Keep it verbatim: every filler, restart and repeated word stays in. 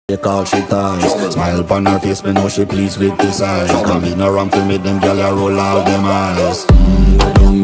Take all she ties. Smile upon her face, me know she pleased with this eye. Come in around to meet them, girl, I roll out them eyes. Mm,